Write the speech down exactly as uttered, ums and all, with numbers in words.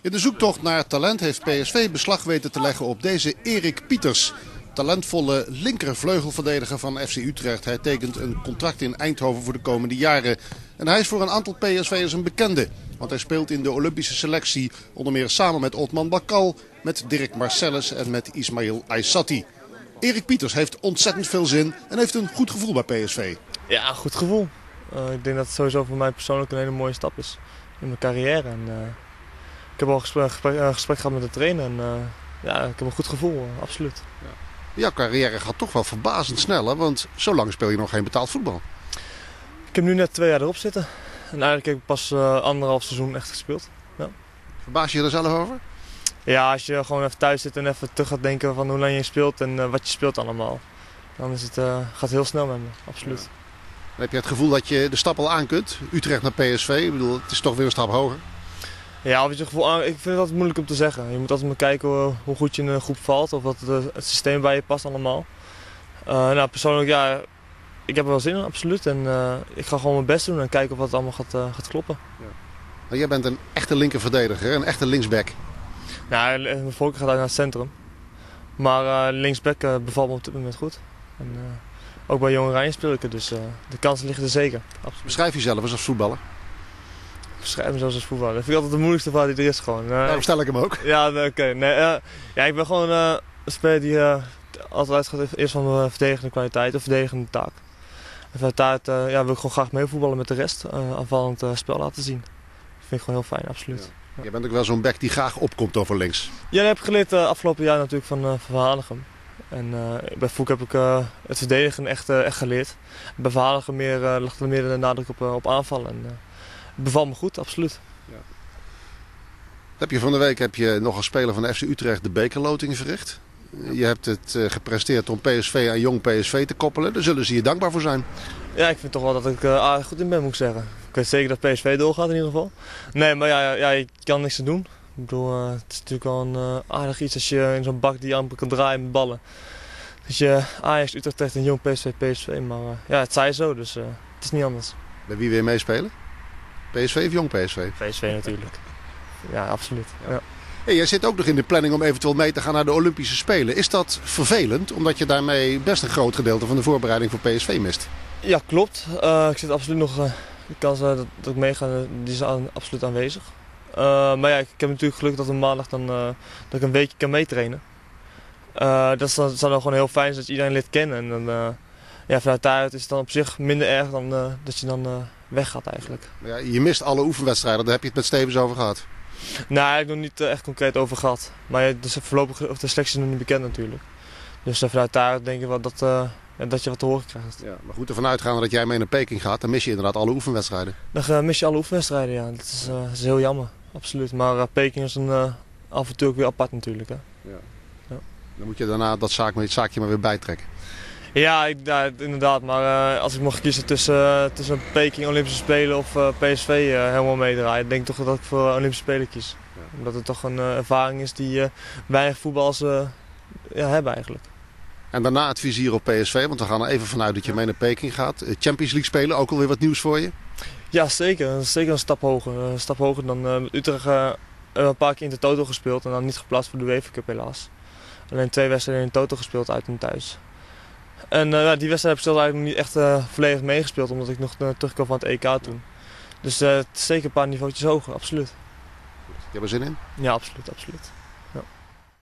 In de zoektocht naar talent heeft P S V beslag weten te leggen op deze Erik Pieters. Talentvolle linkervleugelverdediger van F C Utrecht. Hij tekent een contract in Eindhoven voor de komende jaren. En hij is voor een aantal P S V'ers een bekende. Want hij speelt in de Olympische selectie onder meer samen met Othman Bakal, met Dirk Marcellus en met Ismail Aissati. Erik Pieters heeft ontzettend veel zin en heeft een goed gevoel bij P S V. Ja, een goed gevoel. Uh, ik denk dat het sowieso voor mij persoonlijk een hele mooie stap is in mijn carrière. En, uh, ik heb al een gesprek, gesprek, uh, gesprek gehad met de trainer en uh, ja, ik heb een goed gevoel, uh, absoluut. Ja. Jouw carrière gaat toch wel verbazend snel, hè? Want zo lang speel je nog geen betaald voetbal. Ik heb nu net twee jaar erop zitten en eigenlijk heb ik pas uh, anderhalf seizoen echt gespeeld. Ja. Verbaas je er zelf over? Ja, als je gewoon even thuis zit en even terug gaat denken van hoe lang je speelt en uh, wat je speelt allemaal. Dan is het, uh, gaat het heel snel met me, absoluut. Ja. Dan heb je het gevoel dat je de stap al aan kunt? Utrecht naar P S V, ik bedoel, het is toch weer een stap hoger? Ja, of je het gevoel aan, ik vind het altijd moeilijk om te zeggen. Je moet altijd maar kijken hoe, hoe goed je in een groep valt of wat het, het systeem bij je past allemaal. Uh, nou, persoonlijk, ja, ik heb er wel zin in, absoluut. En uh, ik ga gewoon mijn best doen en kijken of wat het allemaal gaat, uh, gaat kloppen. Ja. Nou, jij bent een echte linkerverdediger, een echte linksback. Nou, mijn voorkeur gaat uit naar het centrum. Maar uh, linksback uh, bevalt me op dit moment goed. En, uh, ook bij Jong Oranje speel ik het, dus uh, de kansen liggen er zeker. Absoluut. Beschrijf jezelf eens als voetballer. Beschrijf mezelf als voetballer. Dat vind ik altijd de moeilijkste vraag die er is gewoon. Uh, Daarom stel ik hem ook. Ja, oké. Okay. Nee, uh, ja, ik ben gewoon uh, een speler die uh, altijd uitgaat eerst van mijn verdedigende kwaliteit of verdedigende taak. En vanuit daar uh, ja, wil ik gewoon graag meevoetballen met de rest. Uh, aanvallend uh, spel laten zien. Dat vind ik gewoon heel fijn, absoluut. Ja. Ja. Je bent ook wel zo'n back die graag opkomt over links. Ja, dat heb ik geleerd uh, afgelopen jaar natuurlijk van, uh, van Hanegem. En uh, bij Voek heb ik uh, het verdedigen echt, uh, echt geleerd. Bij Verhagen meer, uh, lag er meer de nadruk op, uh, op aanvallen. En, uh, het bevalt me goed, absoluut. Ja. Heb je van de week heb je nog als speler van F C Utrecht de bekerloting verricht. Je hebt het uh, gepresteerd om P S V aan jong P S V te koppelen. Daar zullen ze je dankbaar voor zijn. Ja, ik vind toch wel dat ik uh, aardig goed in ben, moet ik zeggen. Ik weet zeker dat P S V doorgaat in ieder geval. Nee, maar ja, ja, je kan niks aan doen. Ik bedoel, uh, het is natuurlijk wel een uh, aardig iets als je in zo'n bak die amper kan draaien met ballen. Dus je Ajax, Utrecht en jong P S V, P S V. Maar uh, ja, het zij zo, dus uh, het is niet anders. Bij wie wil je meespelen? P S V of jong P S V? P S V natuurlijk. Ja, absoluut. Ja. Ja. Hey, jij zit ook nog in de planning om eventueel mee te gaan naar de Olympische Spelen. Is dat vervelend, omdat je daarmee best een groot gedeelte van de voorbereiding voor P S V mist? Ja, klopt. Uh, ik zit absoluut nog, uh, de kans uh, dat, dat ik meega, die is aan, absoluut aanwezig. Uh, maar ja, ik heb natuurlijk geluk dat een maandag dan, uh, dat ik een weekje kan meetrainen. Uh, dat zou dan gewoon heel fijn zijn dat je iedereen leert kennen. En dan, uh, ja, vanuit daaruit is het dan op zich minder erg dan uh, dat je dan uh, weggaat eigenlijk. Ja, je mist alle oefenwedstrijden, daar heb je het met Stevens over gehad. Nou, daar heb ik nog niet uh, echt concreet over gehad. Maar ja, dus voorlopig, of de selectie is nog niet bekend natuurlijk. Dus uh, vanuit daaruit denk ik wel dat, uh, ja, dat je wat te horen krijgt. Ja, maar goed, ervan uitgaan dat jij mee naar Peking gaat, dan mis je inderdaad alle oefenwedstrijden. Dan uh, mis je alle oefenwedstrijden, ja. Dat is, uh, dat is heel jammer, absoluut. Maar uh, Peking is een uh, avontuur ook weer apart natuurlijk. Hè. Ja. Ja. Dan moet je daarna dat zaak, het zaakje maar weer bijtrekken. Ja, ik, ja inderdaad. Maar uh, als ik mocht kiezen tussen, uh, tussen Peking, Olympische Spelen of uh, P S V uh, helemaal meedraaien, denk ik toch dat ik voor uh, Olympische Spelen kies. Ja. Omdat het toch een uh, ervaring is die uh, weinig voetballers uh, ja, hebben eigenlijk. En daarna het vizier op P S V, want we gaan er even vanuit dat je mee naar Peking gaat. Champions League spelen, ook alweer wat nieuws voor je? Ja, zeker. Zeker een stap hoger. Een stap hoger dan uh, Utrecht uh, een paar keer in de Toto gespeeld en dan niet geplaatst voor de UEFA Cup helaas. Alleen twee wedstrijden in de Toto gespeeld uit en thuis. En uh, die wedstrijd heb ik zelfs eigenlijk nog niet echt uh, volledig meegespeeld, omdat ik nog uh, terugkwam van het E K toen. Dus uh, het is zeker een paar niveautjes hoger, absoluut. Je hebt er zin in? Ja, absoluut, absoluut. Ja.